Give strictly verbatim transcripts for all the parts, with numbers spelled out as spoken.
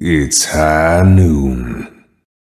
It's high noon.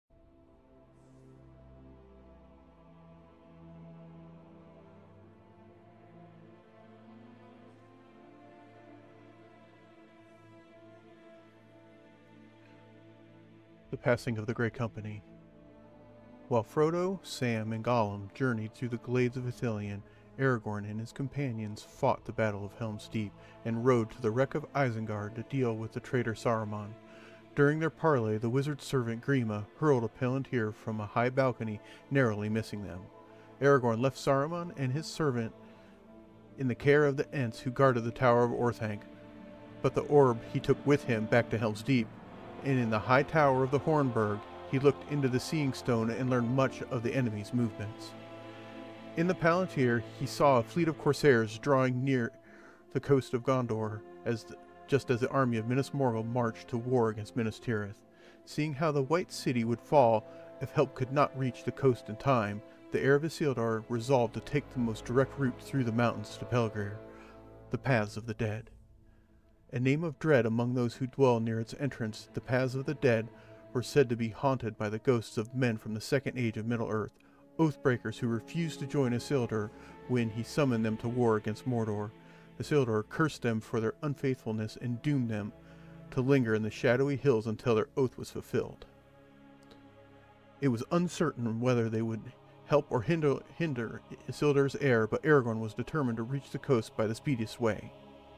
The passing of the Grey Company. While Frodo, Sam, and Gollum journeyed through the glades of Ithilien, Aragorn and his companions fought the Battle of Helm's Deep and rode to the wreck of Isengard to deal with the traitor Saruman. During their parley, the wizard's servant Grima hurled a palantir from a high balcony, narrowly missing them. Aragorn left Saruman and his servant in the care of the Ents who guarded the Tower of Orthanc, but the orb he took with him back to Helm's Deep, and in the high tower of the Hornburg he looked into the Seeing Stone and learned much of the enemy's movements. In the Palantir he saw a fleet of corsairs drawing near the coast of Gondor, as the, just as the army of Minas Morgul marched to war against Minas Tirith. Seeing how the White City would fall if help could not reach the coast in time, the heir of Isildur resolved to take the most direct route through the mountains to Pelgrir, the Paths of the Dead. A name of dread among those who dwell near its entrance, the Paths of the Dead were said to be haunted by the ghosts of men from the Second Age of Middle-earth, oath-breakers who refused to join Isildur when he summoned them to war against Mordor. Isildur cursed them for their unfaithfulness and doomed them to linger in the shadowy hills until their oath was fulfilled. It was uncertain whether they would help or hinder, hinder Isildur's heir, but Aragorn was determined to reach the coast by the speediest way.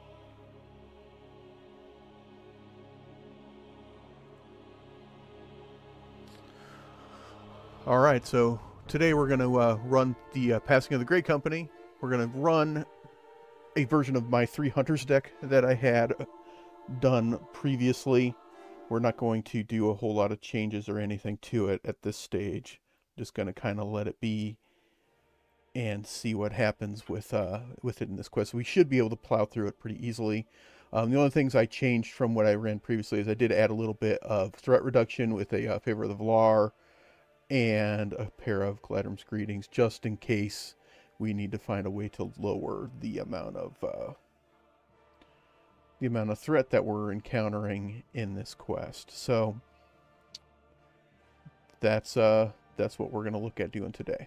Alright, so today we're going to uh, run the uh, Passing of the Grey Company. We're going to run a version of my Three Hunters deck that I had done previously. We're not going to do a whole lot of changes or anything to it at this stage. Just going to kind of let it be and see what happens with uh, with it in this quest. We should be able to plow through it pretty easily. Um, the only things I changed from what I ran previously is I did add a little bit of threat reduction with a uh, favor of the LotR and a pair of Gladrum's Greetings, just in case we need to find a way to lower the amount of uh, the amount of threat that we're encountering in this quest. So that's uh, that's what we're going to look at doing today.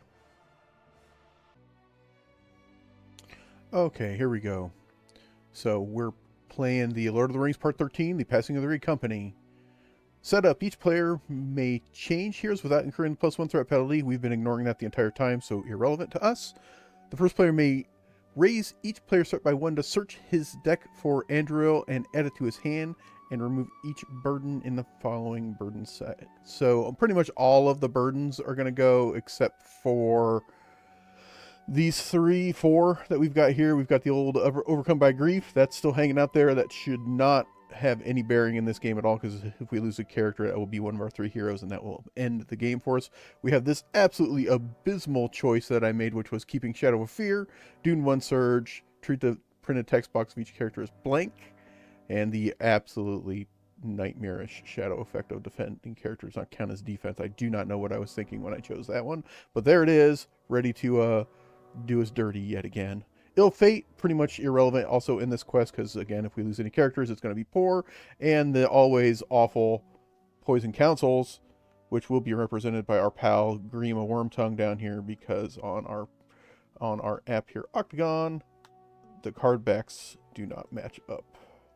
Okay, here we go. So we're playing the Lord of the Rings Part thirteen, The Passing of the Grey Company. Setup: each player may change heroes without incurring the plus one threat penalty. We've been ignoring that the entire time, so irrelevant to us. The first player may raise each player's threat by one to search his deck for Anduril and add it to his hand, and remove each burden in the following burden set. So pretty much all of the burdens are going to go except for these three, four that we've got here. We've got the old over Overcome by Grief. That's still hanging out there. That should not have any bearing in this game at all, because if we lose a character, that will be one of our three heroes and that will end the game for us. We have this absolutely abysmal choice that I made, which was keeping Shadow of Fear, Dune one Surge, treat the printed text box of each character as blank, and the absolutely nightmarish Shadow Effect of defending characters not count as defense. I do not know what I was thinking when I chose that one, but there it is, ready to uh, do us dirty yet again. Ill Fate, pretty much irrelevant also in this quest, because again, if we lose any characters, it's going to be poor. And the always awful Poison Councils, which will be represented by our pal Grima Wormtongue down here, because on our on our app here, Octagon, the card backs do not match up.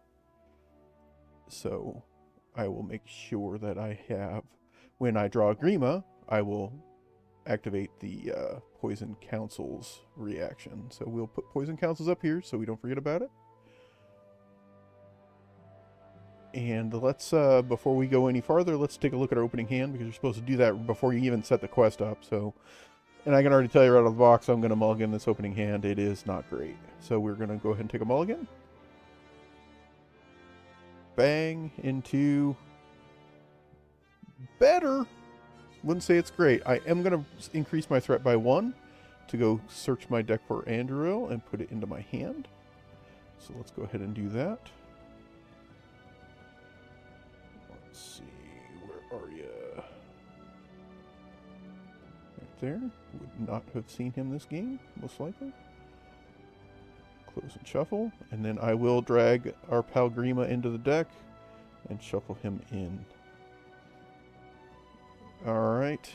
So I will make sure that I have, when I draw Grima, I will activate the uh, Poison Council's reaction. So we'll put Poison Councils up here so we don't forget about it. And let's, uh, before we go any farther, let's take a look at our opening hand, because you're supposed to do that before you even set the quest up. So, and I can already tell you right out of the box, I'm going to mulligan this opening hand. It is not great. So we're going to go ahead and take a mulligan. Bang into better. Wouldn't say it's great. I am going to increase my threat by one to go search my deck for Anduril and put it into my hand. So let's go ahead and do that. Let's see, where are you? Right there. Would not have seen him this game, most likely. Close and shuffle. And then I will drag our pal Grima into the deck and shuffle him in. Alright.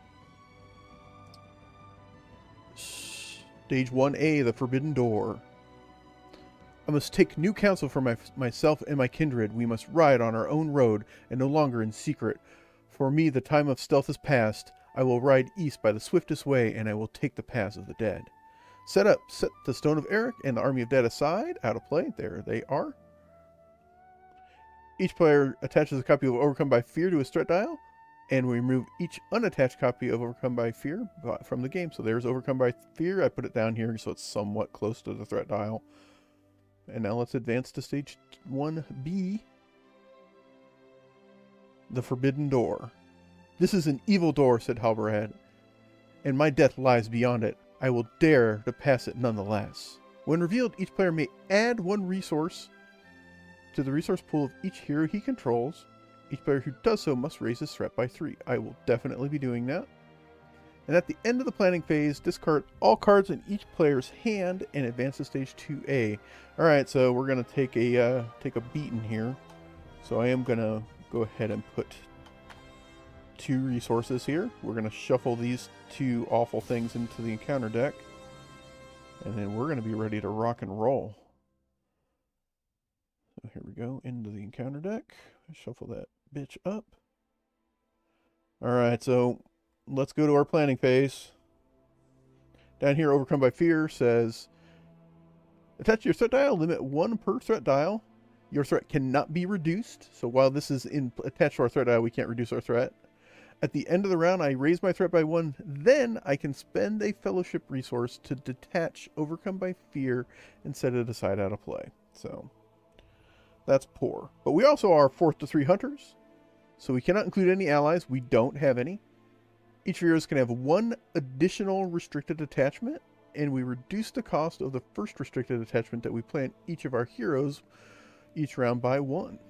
Stage one A, the Forbidden Door. I must take new counsel for my, myself and my kindred. We must ride on our own road, and no longer in secret. For me, the time of stealth is past. I will ride east by the swiftest way, and I will take the paths of the dead. Set up. Set the Stone of Eric and the Army of Dead aside. Out of play. There they are. Each player attaches a copy of Overcome by Fear to his threat dial, and we remove each unattached copy of Overcome by Fear from the game. So there's Overcome by Fear. I put it down here so it's somewhat close to the threat dial. And now let's advance to stage one B. The Forbidden Door. This is an evil door, said Halberad, and my death lies beyond it. I will dare to pass it nonetheless. When revealed, each player may add one resource to the resource pool of each hero he controls. Each player who does so must raise his threat by three. I will definitely be doing that. And at the end of the planning phase, discard all cards in each player's hand and advance to stage two A. Alright, so we're going to take a uh, take a beating here. So I am going to go ahead and put two resources here. We're going to shuffle these two awful things into the encounter deck. And then we're going to be ready to rock and roll. So here we go, into the encounter deck. Shuffle that bitch up. Alright, so let's go to our planning phase. Down here, Overcome by Fear says, attach your threat dial, limit one per threat dial. Your threat cannot be reduced. So while this is in, attached to our threat dial, we can't reduce our threat. At the end of the round, I raise my threat by one. Then I can spend a fellowship resource to detach Overcome by Fear and set it aside out of play. So that's poor. But we also are fourth to three hunters. So we cannot include any allies. We don't have any. Each of heroes can have one additional restricted attachment, and we reduce the cost of the first restricted attachment that we plan each of our heroes each round by one.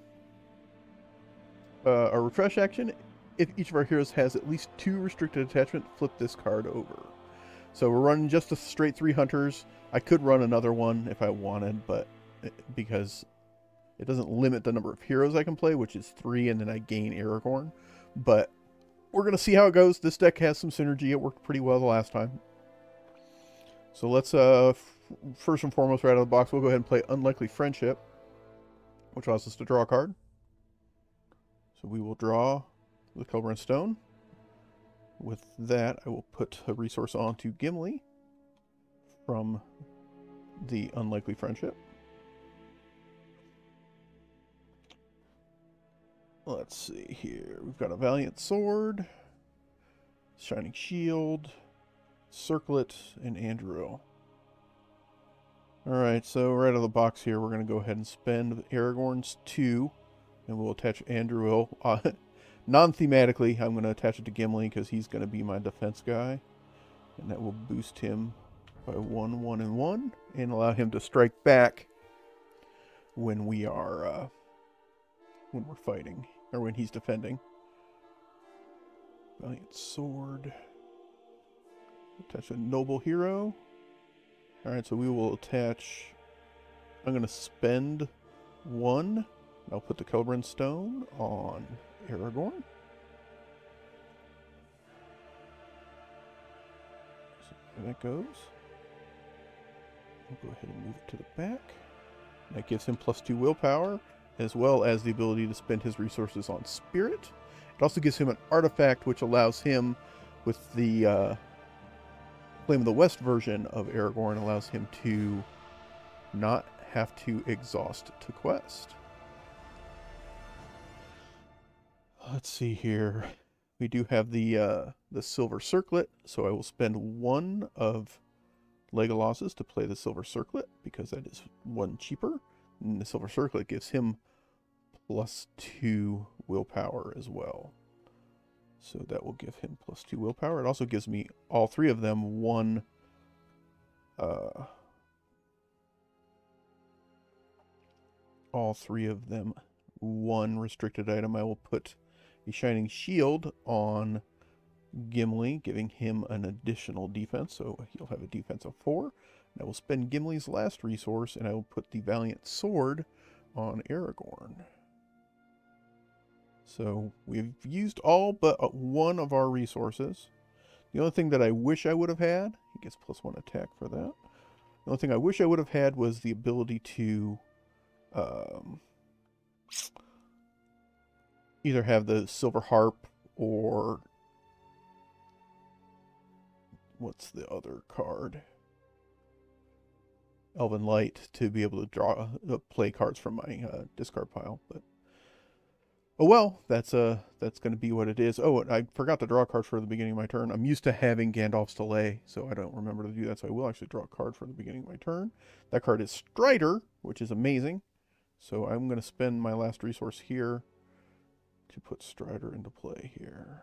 Uh, a refresh action, if each of our heroes has at least two restricted attachment, flip this card over. So we're running just a straight three hunters. I could run another one if I wanted, but because it doesn't limit the number of heroes I can play, which is three, and then I gain Aragorn. But we're going to see how it goes. This deck has some synergy. It worked pretty well the last time. So let's, uh, first and foremost, right out of the box, we'll go ahead and play Unlikely Friendship, which allows us to draw a card. So we will draw the Kelbrand Stone. With that, I will put a resource onto Gimli from the Unlikely Friendship. Let's see here. We've got a Valiant Sword, Shining Shield, Circlet, and Anduril. Alright, so right out of the box here, we're going to go ahead and spend Aragorn's two, and we'll attach Anduril. Uh, non-thematically, I'm going to attach it to Gimli because he's going to be my defense guy. And that will boost him by one, one, and one, and allow him to strike back when we are, uh, when we're fighting. Or when he's defending. Valiant Sword. Attach a Noble Hero. Alright, so we will attach... I'm going to spend one. I'll put the Kelbrand Stone on Aragorn. So there that goes. We'll go ahead and move it to the back. That gives him plus two willpower, as well as the ability to spend his resources on Spirit. It also gives him an artifact which allows him, with the uh, Flame of the West version of Aragorn, allows him to not have to exhaust to quest. Let's see here. We do have the uh, the Silver Circlet, so I will spend one of Legolas's to play the Silver Circlet, because that is one cheaper. And the Silver Circlet gives him plus two willpower as well. So that will give him plus two willpower. It also gives me, all three of them, one... Uh, all three of them, one restricted item. I will put a Shining Shield on Gimli, giving him an additional defense. So he'll have a defense of four. And I will spend Gimli's last resource, and I will put the Valiant Sword on Aragorn. So we've used all but one of our resources. The only thing that I wish I would have had, he gets plus one attack for that. The only thing I wish I would have had was the ability to um, either have the silver harp or what's the other card? Elven Light, to be able to draw uh, play cards from my uh, discard pile. But oh well, that's uh that's going to be what it is. Oh, I forgot to draw a card for the beginning of my turn. I'm used to having Gandalf's Delay, so I don't remember to do that. So I will actually draw a card for the beginning of my turn. That card is Strider, which is amazing. So I'm going to spend my last resource here to put Strider into play here.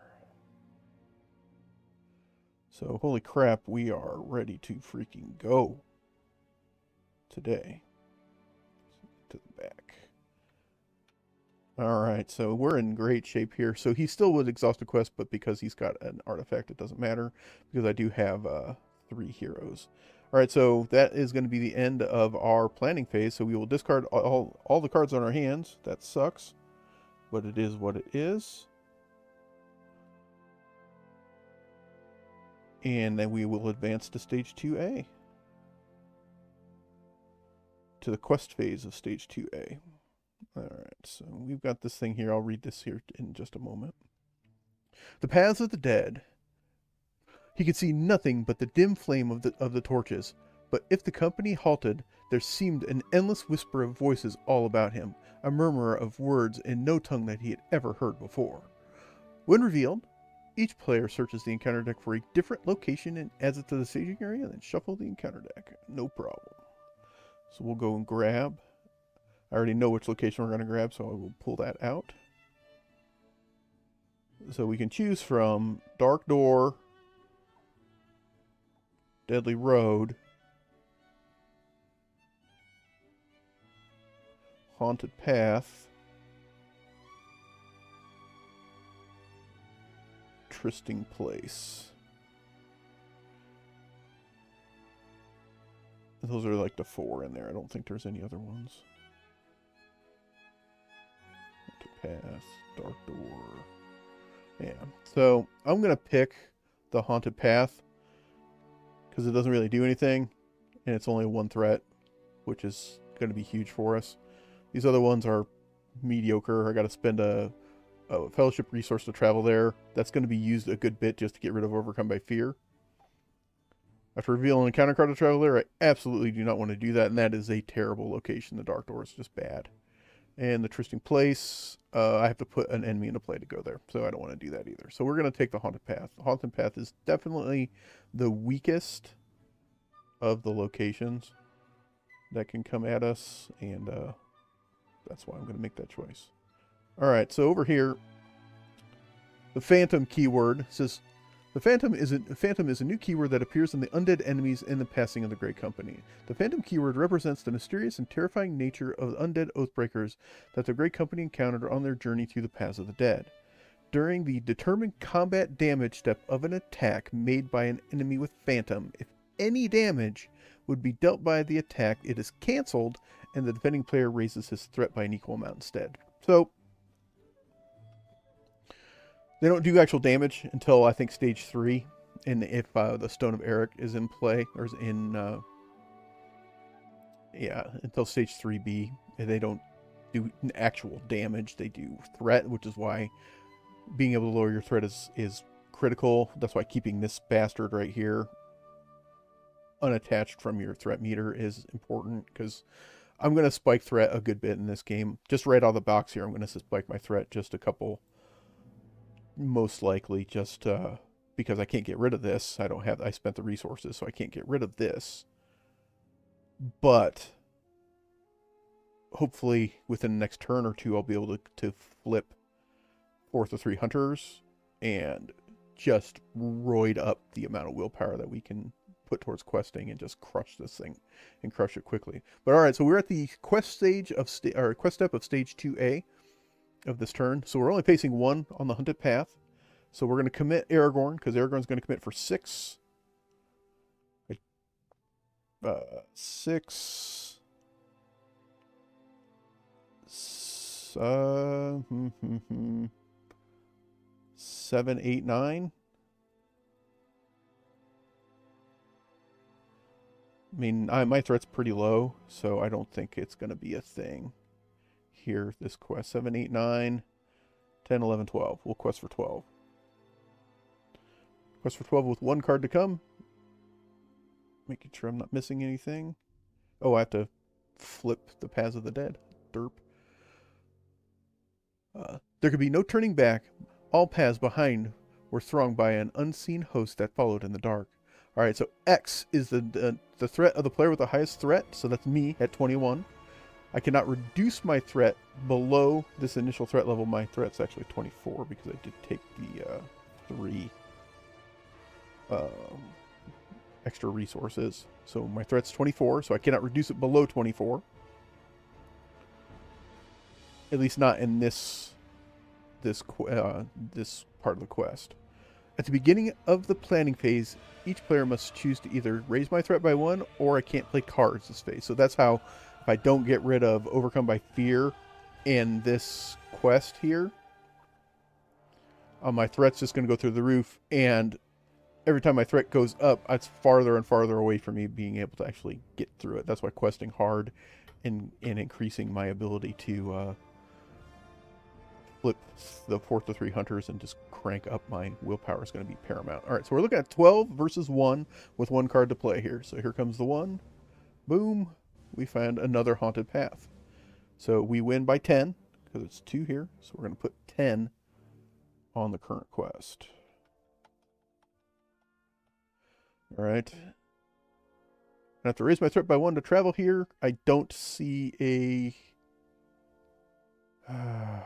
So holy crap, we are ready to freaking go today. To the back. Alright, so we're in great shape here. So he still would exhaust a quest, but because he's got an artifact, it doesn't matter. Because I do have uh, three heroes. Alright, so that is going to be the end of our planning phase. So we will discard all, all the cards on our hands. That sucks. But it is what it is. And then we will advance to stage two A. To the quest phase of stage two A. Alright, so we've got this thing here. I'll read this here in just a moment. The paths of the dead. He could see nothing but the dim flame of the, of the torches. But if the company halted, there seemed an endless whisper of voices all about him. A murmur of words in no tongue that he had ever heard before. When revealed, each player searches the encounter deck for a different location and adds it to the staging area, and then shuffle the encounter deck. No problem. So we'll go and grab. I already know which location we're going to grab, so I will pull that out. So we can choose from Dark Door, Deadly Road, Haunted Path, Trysting Place. Those are like the four in there. I don't think there's any other ones. Haunted Path, Dark Door. Yeah. So I'm going to pick the Haunted Path because it doesn't really do anything. And it's only one threat, which is going to be huge for us. These other ones are mediocre. I got to spend a, a fellowship resource to travel there. That's going to be used a good bit just to get rid of Overcome by Fear. After revealing an encounter card to travel there, I absolutely do not want to do that, and that is a terrible location. The Dark Door is just bad. And the Trysting Place, uh, I have to put an enemy into play to go there, so I don't want to do that either. So we're going to take the Haunted Path. The Haunted Path is definitely the weakest of the locations that can come at us, and uh, that's why I'm going to make that choice. Alright, so over here, the Phantom keyword says, The Phantom is, a, Phantom is a new keyword that appears in the undead enemies in the passing of the Great Company. The Phantom keyword represents the mysterious and terrifying nature of the undead Oathbreakers that the Great Company encountered on their journey through the paths of the dead. During the determined combat damage step of an attack made by an enemy with Phantom, if any damage would be dealt by the attack, it is cancelled, and the defending player raises his threat by an equal amount instead. So, they don't do actual damage until, I think, stage three. And if uh, the Stone of Eric is in play, or is in, uh, yeah, until stage three B. They don't do actual damage. They do threat, which is why being able to lower your threat is, is critical. That's why keeping this bastard right here unattached from your threat meter is important, because I'm going to spike threat a good bit in this game. Just right out of the box here, I'm going to spike my threat just a couple... most likely just uh, because I can't get rid of this. I don't have, I spent the resources, so I can't get rid of this. But hopefully within the next turn or two, I'll be able to, to flip fourth of three hunters and just roid up the amount of willpower that we can put towards questing and just crush this thing and crush it quickly. But all right, so we're at the quest stage of sta or quest step of stage two A. Of this turn. So we're only facing one on the Hunted Path. So we're going to commit Aragorn, because Aragorn's going to commit for six. Uh, six. Uh, hmm, hmm, hmm. Seven, eight, nine. I mean, I, my threat's pretty low, so I don't think it's going to be a thing here, this quest. seven, eight, nine, ten, eleven, twelve. We'll quest for twelve. Quest for twelve with one card to come. Making sure I'm not missing anything. Oh, I have to flip the Paths of the Dead. Derp. Uh, there could be no turning back. All paths behind were thronged by an unseen host that followed in the dark. All right, so X is the, the the threat of the player with the highest threat, so that's me at twenty-one. I cannot reduce my threat below this initial threat level. My threat's actually twenty-four because I did take the uh, three uh, extra resources. So my threat's twenty-four, so I cannot reduce it below twenty-four. At least not in this this uh, this part of the quest. At the beginning of the planning phase, each player must choose to either raise my threat by one, or I can't play cards this phase. So that's how, if I don't get rid of Overcome by Fear in this quest here, uh, my threat's just going to go through the roof, and every time my threat goes up, it's farther and farther away from me being able to actually get through it. That's why questing hard and, and increasing my ability to uh, flip the fourth to three hunters and just crank up my willpower is going to be paramount. All right, so we're looking at twelve versus one with one card to play here. So here comes the one. Boom. We find another haunted path. So we win by ten because it's two here. So we're going to put ten on the current quest. All right. I have to raise my threat by one to travel here. I don't see a... Uh,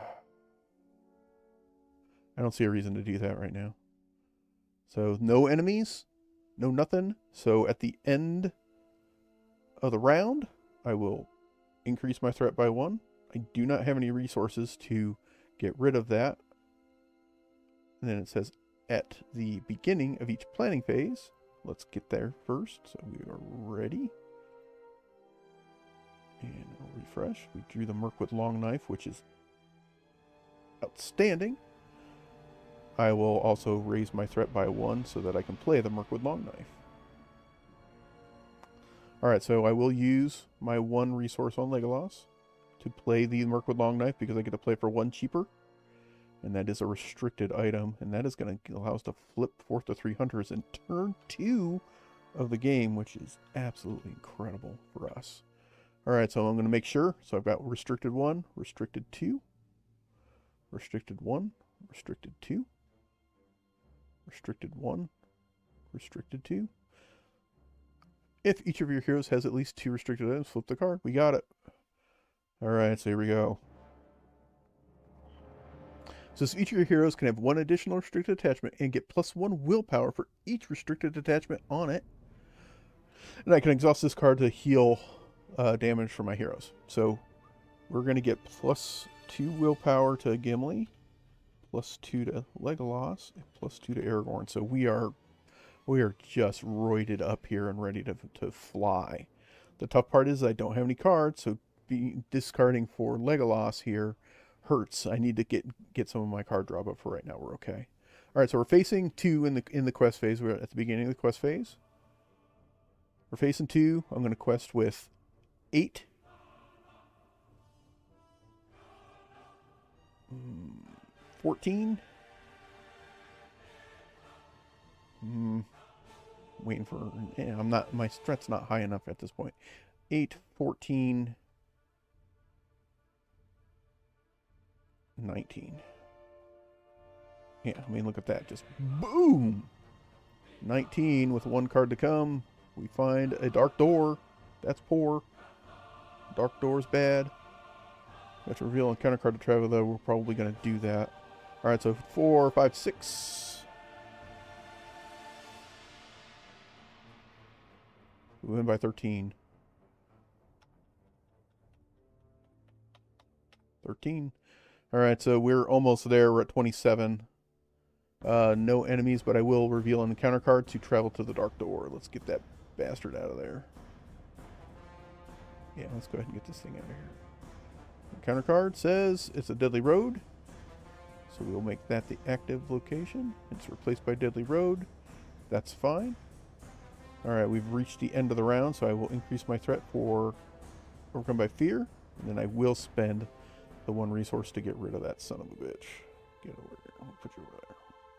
I don't see a reason to do that right now. So no enemies, no nothing. So at the end of the round, I will increase my threat by one. I do not have any resources to get rid of that. And then it says at the beginning of each planning phase. Let's get there first. So we are ready. And I'll refresh. We drew the Mirkwood Long Knife, which is outstanding. I will also raise my threat by one so that I can play the Mirkwood Long Knife. Alright, so I will use my one resource on Legolas to play the Mirkwood Long Knife because I get to play for one cheaper. And that is a restricted item. And that is going to allow us to flip fourth to three hunters in turn two of the game, which is absolutely incredible for us. Alright, so I'm going to make sure. So I've got restricted one, restricted two, restricted one, restricted two. Restricted one, restricted two. If each of your heroes has at least two restricted items, flip the card. We got it. Alright, so here we go. So each of your heroes can have one additional restricted attachment and get plus one willpower for each restricted attachment on it. And I can exhaust this card to heal uh, damage for my heroes. So we're going to get plus two willpower to Gimli, plus two to Legolas, and plus two to Aragorn. So we are we are just roided up here and ready to, to fly. The tough part is I don't have any cards, so be, discarding for Legolas here hurts. I need to get get some of my card draw, but for right now we're okay. All right, so we're facing two in the in the quest phase. We're at the beginning of the quest phase. We're facing two. I'm going to quest with eight. fourteen. Mm, waiting for... Yeah, I'm not... My threat's not high enough at this point. eight, fourteen, nineteen. Yeah, I mean, look at that. Just boom! nineteen with one card to come. We find a Dark Door. That's poor. Dark Door's bad. Got to reveal encounter card to travel, though. We're probably going to do that. Alright, so four, five, six. We win by thirteen. thirteen. Alright, so we're almost there. We're at twenty-seven. Uh, no enemies, but I will reveal an encounter card to travel to the Dark Door. Let's get that bastard out of there. Yeah, let's go ahead and get this thing out of here. The counter card says it's a deadly road. So we'll make that the active location. It's replaced by deadly road. That's fine. Alright, we've reached the end of the round, so I will increase my threat for overcome by fear. And then I will spend the one resource to get rid of that son of a bitch. Get over here. I'll put you over there.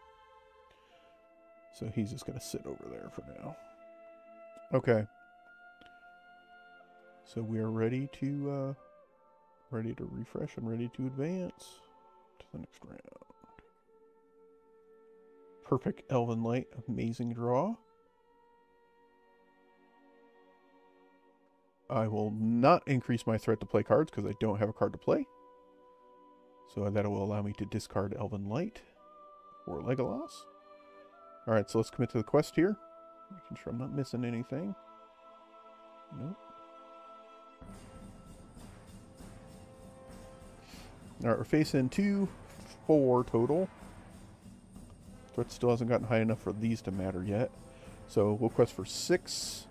So he's just going to sit over there for now. Okay. So we are ready to uh, ready to refresh and ready to advance to the next round. Perfect Elven Light, amazing draw. I will not increase my threat to play cards because I don't have a card to play. So that will allow me to discard Elven Light or Legolas. Alright, so let's commit to the quest here. Making sure I'm not missing anything. Nope. Alright, we're facing two, four total. Threat still hasn't gotten high enough for these to matter yet. So we'll quest for six.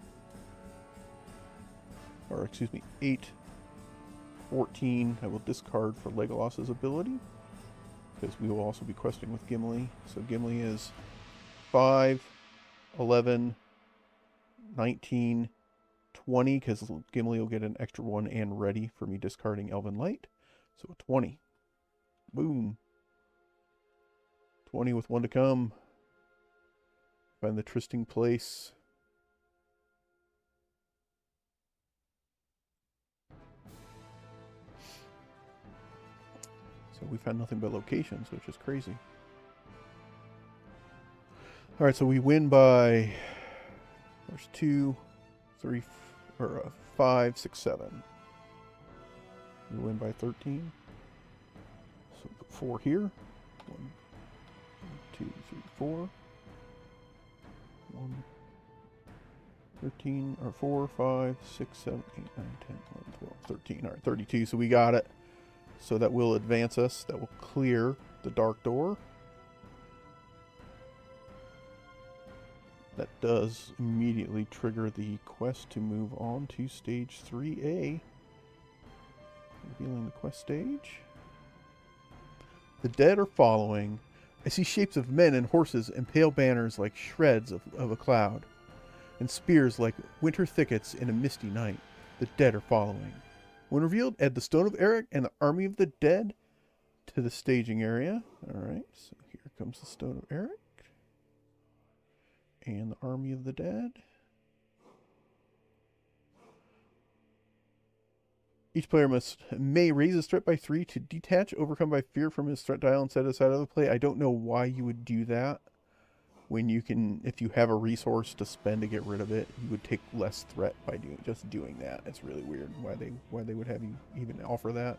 Or excuse me, eight, fourteen. I will discard for Legolas's ability. Because we will also be questing with Gimli. So Gimli is five, eleven, nineteen, twenty. Because Gimli will get an extra one and ready for me discarding Elven Light. So a twenty. Boom. twenty with one to come. Find the trysting place. So we found nothing but locations, which is crazy. Alright, so we win by... There's two, three, or uh, five, six, seven. We win by thirteen. So put four here. One, two, three, four. One, thirteen, or four, five, six, seven, eight, nine, ten, eleven, twelve, thirteen. Alright, thirty-two, so we got it. So that will advance us. That will clear the dark door. That does immediately trigger the quest to move on to stage three A. Revealing the quest stage. The dead are following. I see shapes of men and horses and pale banners like shreds of, of a cloud. And spears like winter thickets in a misty night. The dead are following. When revealed, add the Stone of Eric and the Army of the Dead to the staging area. Alright, so here comes the Stone of Eric. And the Army of the Dead. Each player must may raise his threat by three to detach Overcome by Fear from his threat dial and set it aside out of the play. I don't know why you would do that. When you can, if you have a resource to spend to get rid of it, you would take less threat by doing just doing that. It's really weird why they why they would have you even offer that.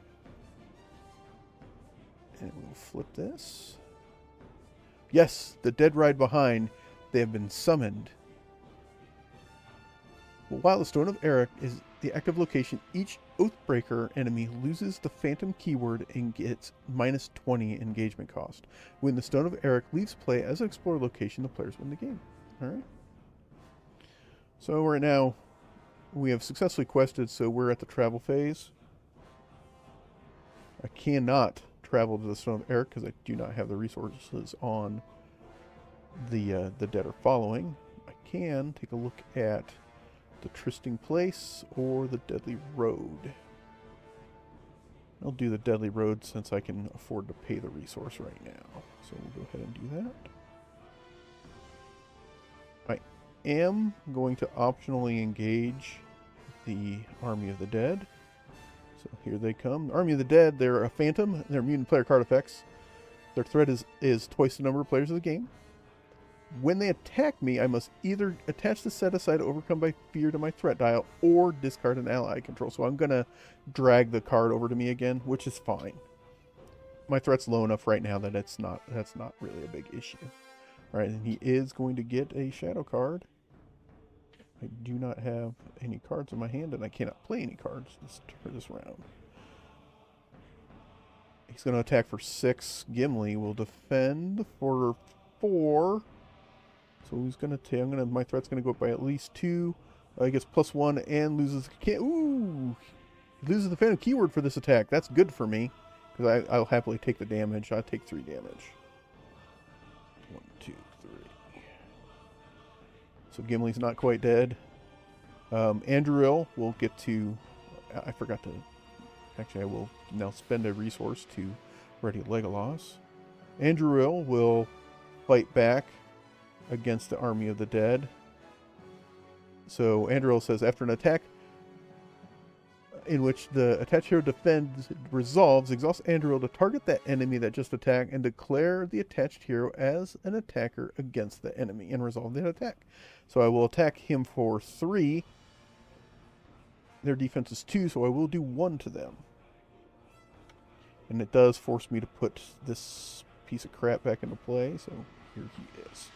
And we'll flip this. Yes, the dead ride behind. They have been summoned. Well, while the Stone of Eric is the active location, each Oathbreaker enemy loses the Phantom keyword and gets minus twenty engagement cost. When the Stone of Eric leaves play as an explorer location, the players win the game. Alright. So right now, we have successfully quested, so we're at the travel phase. I cannot travel to the Stone of Eric because I do not have the resources on the, uh, the dead are following. I can take a look at the Trysting Place or the Deadly Road. I'll do the Deadly Road since I can afford to pay the resource right now. So we'll go ahead and do that. I am going to optionally engage the Army of the Dead. So here they come. The Army of the Dead, they're a phantom. They're mutant player card effects. Their threat is, is twice the number of players of the game. When they attack me, I must either attach the set aside Overcome by Fear to my threat dial or discard an ally I control. So I'm going to drag the card over to me again, which is fine. My threat's low enough right now that it's not that's not really a big issue. All right, and he is going to get a shadow card. I do not have any cards in my hand, and I cannot play any cards this, for this round. He's going to attack for six. Gimli will defend for four. So he's gonna take. I'm gonna. My threat's gonna go up by at least two. Uh, he gets plus one and loses. Can't. Ooh. He loses the phantom keyword for this attack. That's good for me, because I'll happily take the damage. I'll take three damage. One, two, three. So Gimli's not quite dead. Um, Anduril will get to... I forgot to... Actually, I will now spend a resource to ready Legolas. Anduril will fight back against the army of the dead. So Anduril says, after an attack in which the attached hero defends resolves, exhaust Anduril to target that enemy that just attacked and declare the attached hero as an attacker against the enemy and resolve the attack. So I will attack him for three. Their defense is two, so I will do one to them. And it does force me to put this piece of crap back into play, so here he is.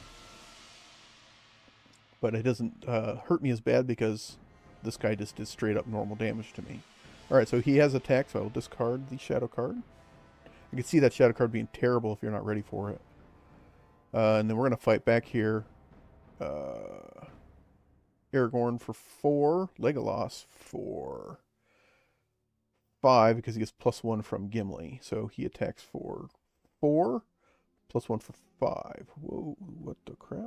But it doesn't uh, hurt me as bad because this guy just did straight up normal damage to me. Alright, so he has attack, so I'll discard the shadow card. I can see that shadow card being terrible if you're not ready for it. Uh, and then we're going to fight back here. Uh, Aragorn for four. Legolas for five because he gets plus one from Gimli. So he attacks for four. Plus one for five. Whoa, what the crap?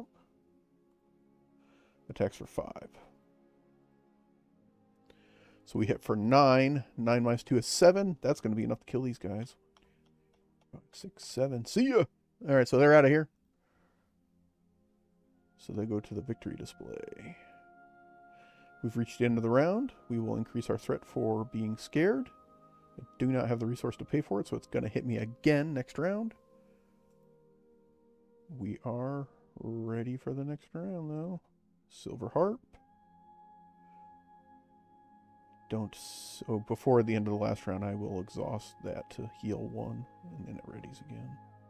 Attacks for five. So we hit for nine. Nine minus two is seven. That's going to be enough to kill these guys. Five, six, seven. See ya! Alright, so they're out of here. So they go to the victory display. We've reached the end of the round. We will increase our threat for being scared. I do not have the resource to pay for it, so it's going to hit me again next round. We are ready for the next round, though. Silver Harp. Don't... So before the end of the last round, I will exhaust that to heal one, and then it readies again.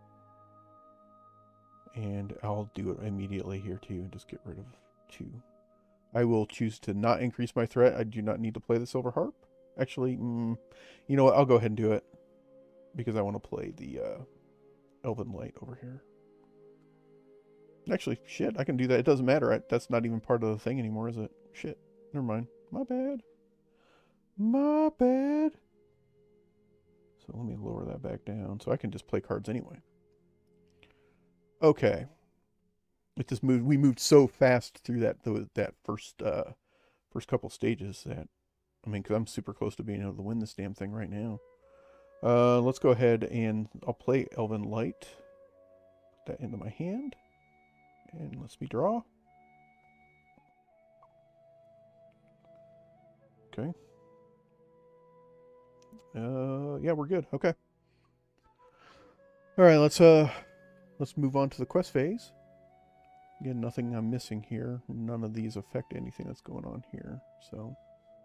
And I'll do it immediately here, too, and just get rid of two. I will choose to not increase my threat. I do not need to play the Silver Harp. Actually, mm, you know what? I'll go ahead and do it. Because I want to play the uh, Elven Light over here. Actually, shit, I can do that. It doesn't matter. I, that's not even part of the thing anymore, is it? Shit. Never mind. My bad. My bad. So let me lower that back down. So I can just play cards anyway. Okay. It just moved. We moved so fast through that the, that first uh, first couple stages that, I mean, because I'm super close to being able to win this damn thing right now. Uh, let's go ahead and I'll play Elven Light. Put that into my hand. And let's me draw. Okay. Uh, yeah, we're good. Okay. All right, let's uh, let's move on to the quest phase. Again, nothing I'm missing here. None of these affect anything that's going on here. So,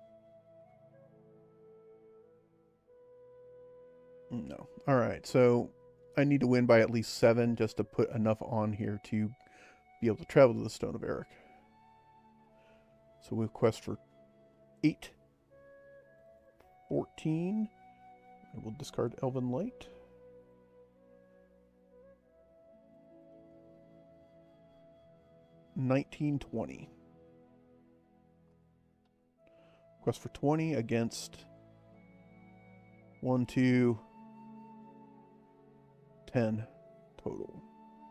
no. All right. So, I need to win by at least seven just to put enough on here to be able to travel to the Stone of Eric. So we'll quest for eight, fourteen. I will discard Elven Light. nineteen, twenty. Quest for twenty against one, two, ten total.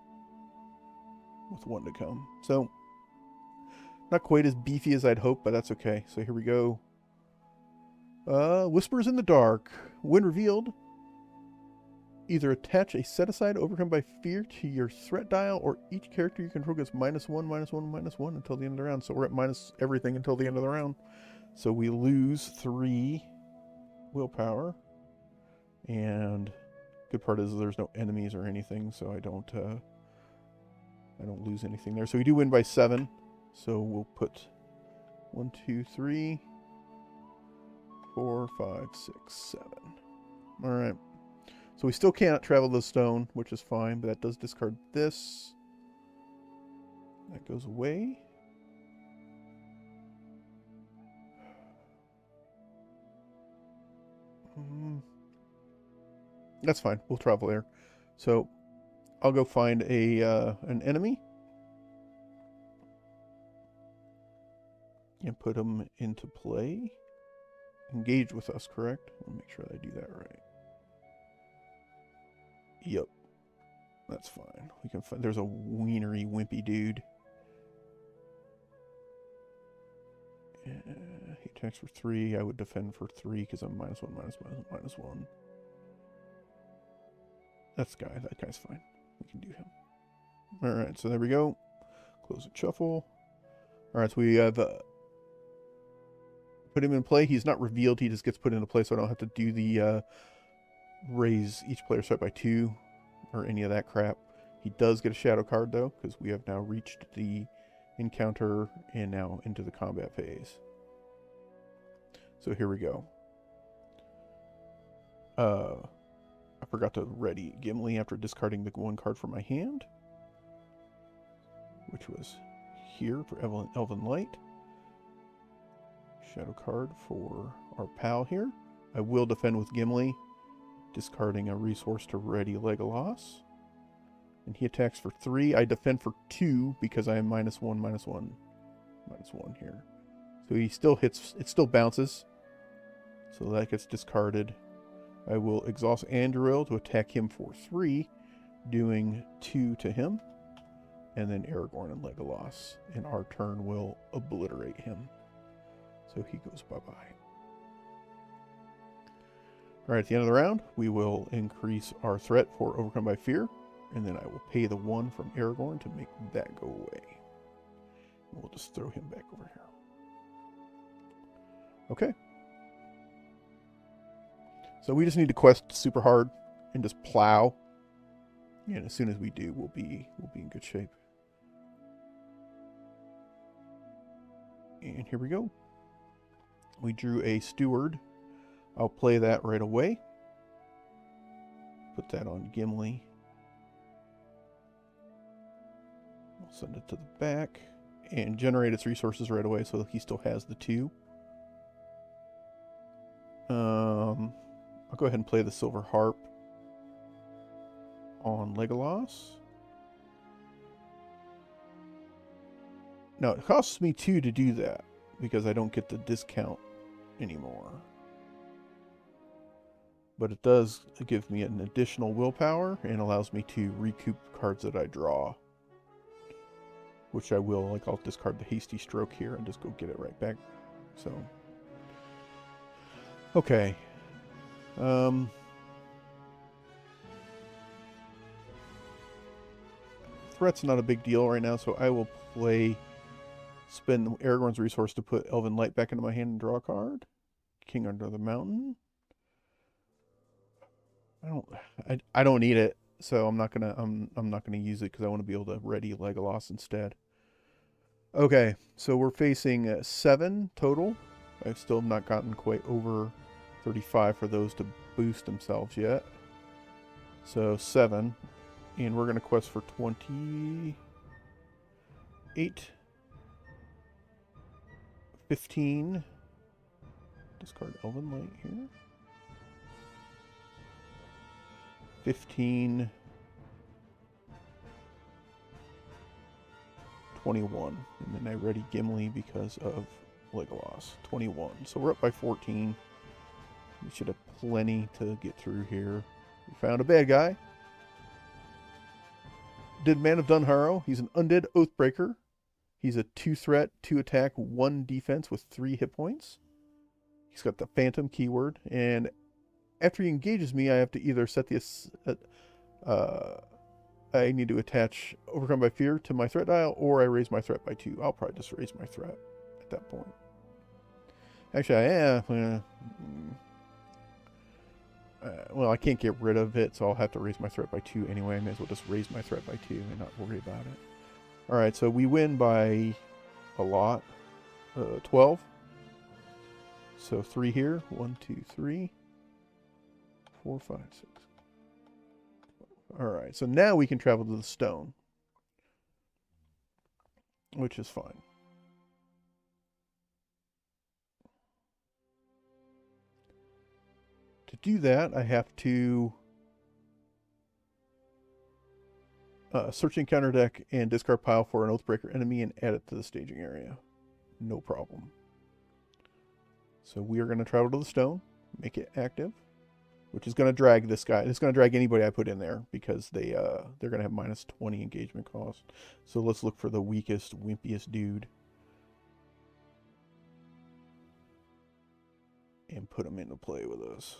With one to come. So, not quite as beefy as I'd hoped, but that's okay. So here we go. Uh, Whispers in the Dark. When revealed, either attach a set-aside overcome by fear to your threat dial, or each character you control gets minus one, minus one, minus one until the end of the round. So we're at minus everything until the end of the round. So we lose three willpower. And good part is there's no enemies or anything, so I don't... Uh, I don't lose anything there. So we do win by seven. So we'll put one, two, three, four, five, six, seven. All right. So we still cannot travel the stone, which is fine, but that does discard this. That goes away. Mm. That's fine. We'll travel there. So I'll go find a uh, an enemy and put them into play. engaged with us, correct? Let me make sure I do that right. Yep. That's fine. We can find, there's a wienery, wimpy dude. Uh, he attacks for three. I would defend for three because I'm minus one, minus one, minus one. That's the guy. That guy's fine. We can do him. Alright, so there we go. Close and shuffle. Alright, so we have uh, put him in play. He's not revealed. He just gets put into play, so I don't have to do the uh, raise each player's threat by two or any of that crap. He does get a shadow card, though, because we have now reached the encounter and now into the combat phase. So here we go. Uh, I forgot to ready Gimli after discarding the one card from my hand, which was here for Elven, Elven Light. Shadow card for our pal here. I will defend with Gimli, discarding a resource to ready Legolas. And he attacks for three. I defend for two because I am minus one, minus one, minus one here. So he still hits, it still bounces. So that gets discarded. I will exhaust Anduril to attack him for three, doing two to him. And then Aragorn and Legolas. And our turn will obliterate him. So he goes bye-bye. Alright, at the end of the round, we will increase our threat for Overcome by Fear. And then I will pay the one from Aragorn to make that go away. And we'll just throw him back over here. Okay. So we just need to quest super hard and just plow. And as soon as we do, we'll be we'll be in good shape. And here we go. We drew a steward. I'll play that right away. Put that on Gimli. We'll send it to the back and generate its resources right away so he still has the two. Um, I'll go ahead and play the Silver Harp on Legolas. Now, it costs me two to do that because I don't get the discount anymore. But it does give me an additional willpower and allows me to recoup cards that I draw. Which I will, like I'll discard the Hasty Stroke here and just go get it right back. So, okay. Um, threat's not a big deal right now, so I will play, spend Aragorn's resource to put Elven Light back into my hand and draw a card. King Under the Mountain. I don't, I, I don't need it. So I'm not gonna I'm I'm not gonna use it because I want to be able to ready Legolas instead. Okay, so we're facing uh, seven total. I've still not gotten quite over thirty-five for those to boost themselves yet. So seven, and we're gonna quest for twenty-eight, fifteen. Discard Elven Light here. fifteen, twenty-one, and then I ready Gimli because of Legolas. twenty-one, so we're up by fourteen. We should have plenty to get through here. We found a bad guy. Did Man of Dunharrow. He's an undead Oathbreaker. He's a two threat, two attack, one defense with three hit points. He's got the Phantom keyword, and after he engages me, I have to either set this, uh, I need to attach Overcome by Fear to my threat dial, or I raise my threat by two. I'll probably just raise my threat at that point. Actually, I am, uh, uh, well, I can't get rid of it, so I'll have to raise my threat by two anyway. I may as well just raise my threat by two and not worry about it. Alright, so we win by a lot, uh, twelve. So three here, one, two, three. Four, five, six. Alright, so now we can travel to the stone. Which is fine. To do that, I have to uh, search encounter deck and discard pile for an Oathbreaker enemy and add it to the staging area. No problem. So we are going to travel to the stone, make it active, which is going to drag this guy. It's going to drag anybody I put in there because they, uh, they're going to have minus twenty engagement cost. So let's look for the weakest, wimpiest dude. And put him into play with us.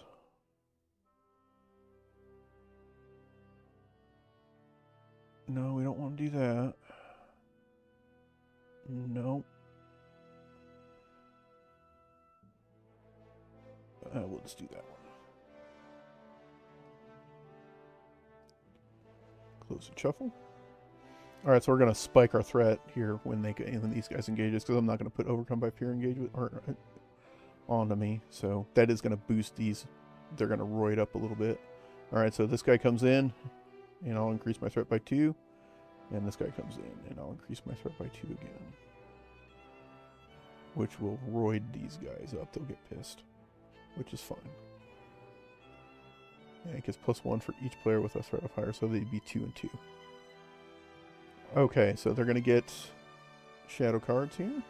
No, we don't want to do that. No. Uh, we'll just do that one. Close and shuffle. All right, so we're going to spike our threat here when they when these guys engage us, because I'm not going to put overcome by fear engage with, or, uh, onto me. So that is going to boost these. They're going to roid up a little bit. All right, so this guy comes in, and I'll increase my threat by two. And this guy comes in, and I'll increase my threat by two again. Which will roid these guys up. They'll get pissed. Which is fine. And it gets plus one for each player with a threat of higher, so they'd be two and two. Okay, so they're going to get shadow cards here.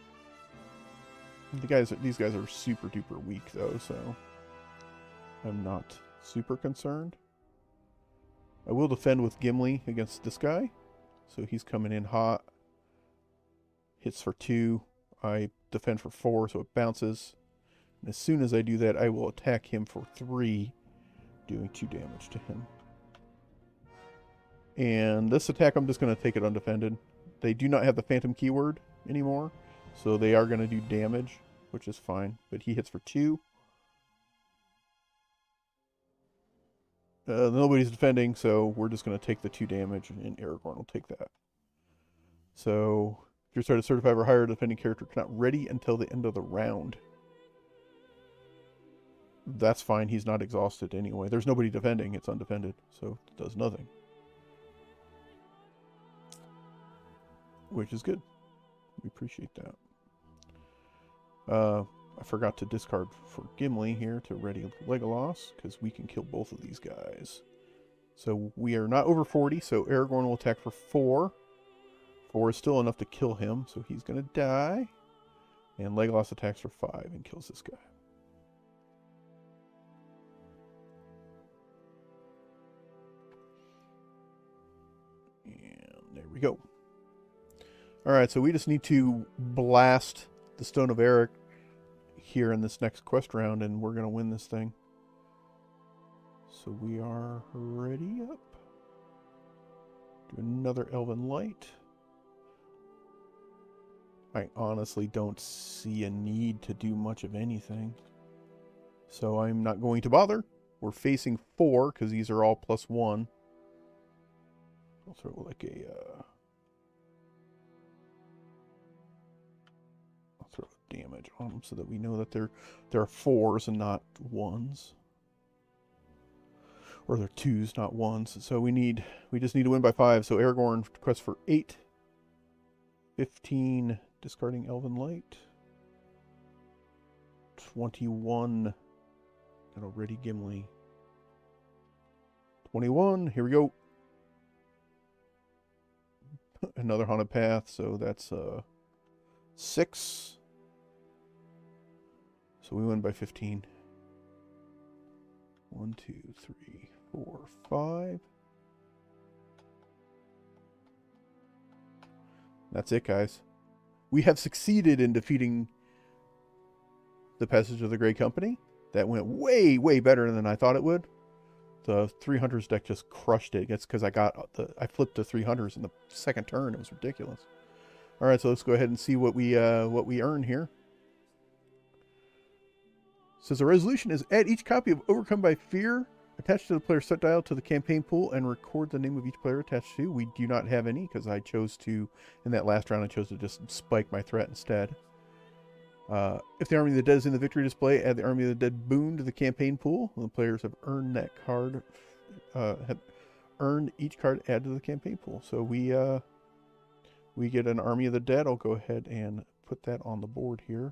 The guys, these guys are super duper weak though, so I'm not super concerned. I will defend with Gimli against this guy. So he's coming in hot. Hits for two. I defend for four, so it bounces. And as soon as I do that, I will attack him for three, doing two damage to him. And this attack, I'm just going to take it undefended. They do not have the phantom keyword anymore, so they are going to do damage, which is fine. But he hits for two. Uh, nobody's defending, so we're just going to take the two damage, and Aragorn will take that. So, if you're started certified or higher, defending character not ready until the end of the round. That's fine, he's not exhausted anyway. There's nobody defending, it's undefended, so it does nothing. Which is good. We appreciate that. Uh... I forgot to discard for Gimli here to ready Legolas, because we can kill both of these guys. So we are not over forty, so Aragorn will attack for four. Four is still enough to kill him, so he's going to die. And Legolas attacks for five and kills this guy. And there we go. Alright, so we just need to blast the Stone of Eric here in this next quest round, and we're going to win this thing. So we are ready up. Do another Elven Light. I honestly don't see a need to do much of anything, so I'm not going to bother. We're facing four, because these are all plus one. I'll throw like a... Uh, damage on them so that we know that they're there are fours and not ones, or they're twos not ones. So we need we just need to win by five. So Aragorn requests for eight, fifteen, discarding Elven Light, twenty-one, and already Gimli, twenty-one. Here we go. Another haunted path, so that's uh six. So we win by fifteen. One, two, three, four, five. That's it, guys. We have succeeded in defeating the Passage of the Grey Company. That went way, way better than I thought it would. The three hundreds deck just crushed it. It's because I got the I flipped the three hundreds in the second turn. It was ridiculous. All right, so let's go ahead and see what we uh, what we earn here. Says the resolution is add each copy of Overcome by Fear attached to the player's set dial to the campaign pool and record the name of each player attached to. We do not have any because I chose to, in that last round, I chose to just spike my threat instead. Uh, if the Army of the Dead is in the victory display, add the Army of the Dead boon to the campaign pool. The players have earned that card, uh, have earned each card added to the campaign pool. So we, uh, we get an Army of the Dead. I'll go ahead and put that on the board here.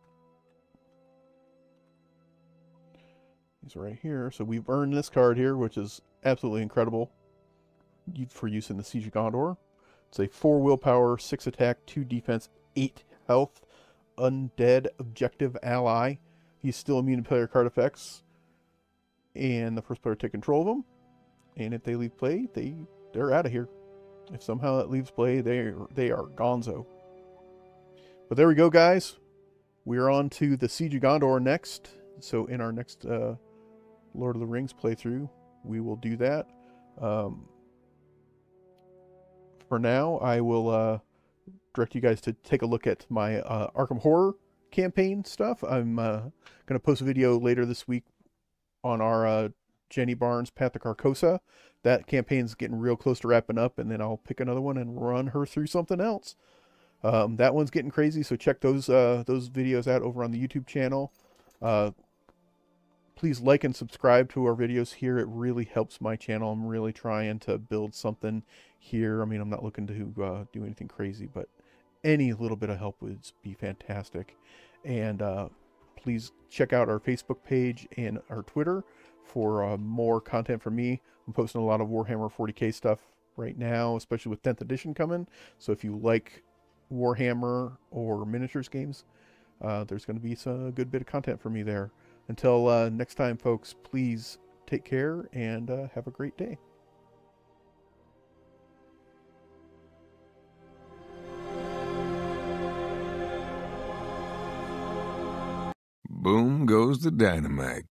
He's right here. So we've earned this card here, which is absolutely incredible for use in the Siege of Gondor. It's a four willpower, six attack, two defense, eight health undead objective ally. He's still immune to player card effects, and the first player to take control of him. And if they leave play, they they're out of here. If somehow that leaves play, they they are gonzo. But there we go, guys. We're on to the Siege of Gondor next. So in our next uh, Lord of the Rings playthrough, we will do that. Um, for now, I will uh, direct you guys to take a look at my uh, Arkham Horror campaign stuff. I'm uh, going to post a video later this week on our uh, Jenny Barnes Path to Carcosa. That campaign's getting real close to wrapping up, and then I'll pick another one and run her through something else. Um, that one's getting crazy, so check those uh, those videos out over on the YouTube channel. Uh, please like and subscribe to our videos here. It really helps my channel. I'm really trying to build something here. I mean, I'm not looking to uh, do anything crazy, but any little bit of help would be fantastic. And uh, please check out our Facebook page and our Twitter for uh, more content from me. I'm posting a lot of Warhammer forty K stuff right now, especially with tenth edition coming. So if you like Warhammer or miniatures games, uh, there's going to be some, a good bit of content for me there. Until uh, next time, folks, please take care and uh, have a great day. Boom goes the dynamite.